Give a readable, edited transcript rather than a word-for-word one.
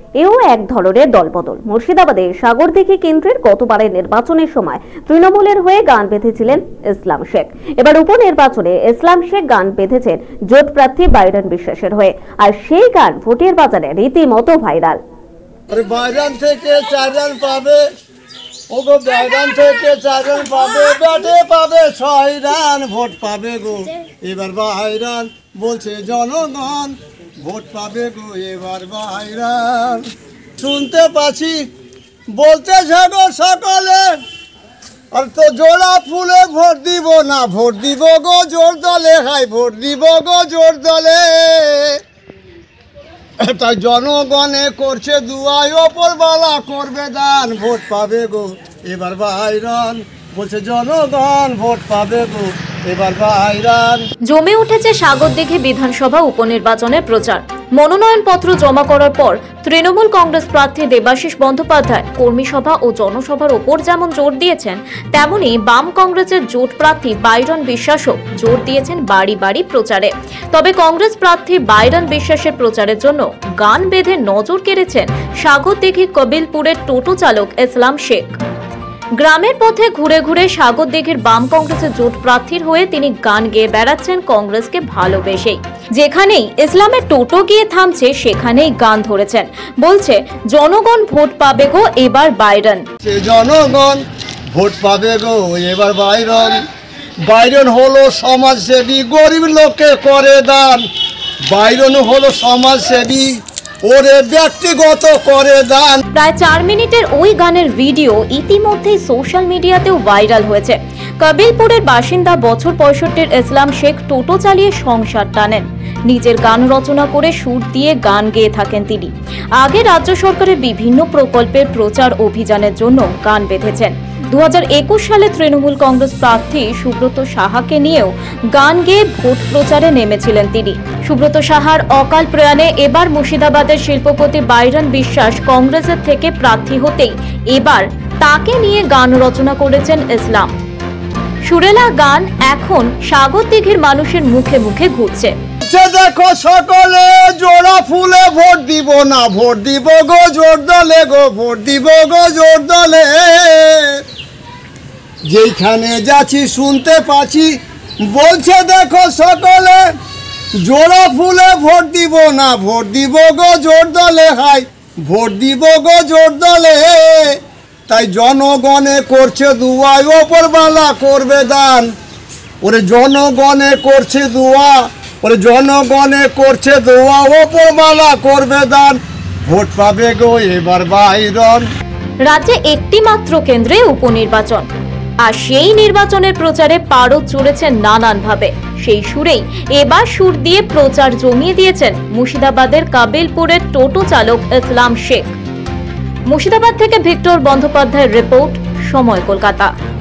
এও এক ধরনের দলবদল। মুর্শিদাবাদে সাগরদিঘি কেন্দ্রের গতবারের নির্বাচনের সময় তৃণমূলের হয়ে গান বেঁধেছিলেন ইসলাম শেখ। এবার উপনির্বাচনে ইসলাম শেখ গান বেঁধেছেন জোট প্রার্থী বাইরন বিশ্বাসের হয়ে, আর সেই গান ভোটের বাজারে রীতিমতো ভাইরাল। বাইরন থেকে 4 রান পাবে, ওগো বাইরন থেকে 4 রান পাবে, ব্যাটে পাবে 6 রান, ভোট পাবে গো এবার বাইরন, বলছে জনগণ ভোট পাবে গো এবার বাইরন। শুনতে পাচ্ছি বলতে গো সকলে, আর তো জোড়া ফুলে ভোট দিব না, ভোট দিব গো জোর দলে, হাই ভোট দিব গো জোর দলে। তাই জনগণে করছে দুয়াই, ওপরওয়ালা করবে দান, ভোট পাবে গো এবার বাইরন, বলছে জনগণ ভোট পাবে গো এবার বাইরন। জমে উঠেছে সাগরদিঘি বিধানসভা উপনির্বাচনের প্রচার। মনোনয়নপত্র জমা করার পর তৃণমূল কংগ্রেস প্রার্থী দেবাশিস বন্দ্যোপাধ্যায় কর্মী সভা ও জনসভার ওপর যেমন জোর দিয়েছেন, তেমনি বাম কংগ্রেসের জোট প্রার্থী বাইরন বিশ্বাসও জোর দিয়েছেন বাড়ি বাড়ি প্রচারে। তবে কংগ্রেস প্রার্থী বাইরন বিশ্বাসের প্রচারের জন্য গান বেঁধে নজর কেড়েছেন সাগরদিঘি কবিলপুরের টোটো চালক ইসলাম শেখ। গ্রামের পথে ঘুরে ঘুরে সাগরদিঘির বাম কংগ্রেসের জোট প্রার্থীর হয়ে তিনি গান গেয়ে বেড়াচ্ছেন কংগ্রেসকে ভালোবেসেই। যেখানেই ইসলামের টোটো গিয়ে থামছে সেখানেই গান ধরেছেন, বলছে জনগণ ভোট পাবে গো এবার বাইরন, জনগণ ভোট পাবে গো এবার বাইরন। বাইরন হলো সমাজসেবী, গরিব লোককে করে দান, বাইরন হলো সমাজসেবী, ওরে ব্যক্তিগত করে দান। প্রায় 4 মিনিটের ওই গানের ভিডিও ইতিমধ্যেই সোশ্যাল মিডিয়াতেও ভাইরাল হয়েছে। কবিলপুরের বাসিন্দা বছর 65-এর ইসলাম শেখ টোটো চালিয়ে সংসার টানেন। নিজের গান রচনা করে সুর দিয়ে গান গেয়ে থাকেন তিনি। আগে রাজ্য সরকারের বিভিন্ন প্রকল্পের প্রচার অভিযানের জন্য গান বেঁধেছেন। 2021 সালে তৃণমূল কংগ্রেস প্রার্থী সুব্রত সাহাকে নিয়েও গান গেয়ে ভোট প্রচারে নেমেছিলেন তিনি। সুব্রত সাহার অকাল প্রয়াণে এবার মুর্শিদাবাদের শিল্পপতি বাইরন বিশ্বাস কংগ্রেসের থেকে প্রার্থী হতেই এবার তাকে নিয়ে গান রচনা করেছেন ইসলাম। সুরেলা গান এখন সাগরদিঘির মানুষের মুখে মুখে ঘুরছে। দেখো সকলে জোড়া ফুলে ভোট দিব না, ভোট দিব গো জোর দলে, গো ভোট দিব গো জোর দলে। যেখানে যাচ্ছি শুনতে পাচ্ছি বলছে দেখো সকলে জোড়া ফুলে ভোট দিব না, ভোট দিব গো জোর দলে, হাই ভোট দিব গো জোর দলে। তাই জনগণে করছে দুয়াই, ওপরওয়ালা করবে দান, ওরে জনগণে করছে দুয়া, ওরে জনগণে করছে দোয়া, ওপরওয়ালা করবে দান, ভোট পাবে গো এবার বাইরন। রাজ্যে একটি মাত্র কেন্দ্রে উপনির্বাচন, আর সেই নির্বাচনের প্রচারে পারদ চড়েছেন নানানভাবে। সেই সুরেই এবার সুর দিয়ে প্রচার জমিয়ে দিয়েছেন মুর্শিদাবাদের কাবিলপুরের টোটো চালক ইসলাম শেখ। মুর্শিদাবাদ থেকে ভিক্টর বন্দ্যোপাধ্যায়ের রিপোর্ট, সময় কলকাতা।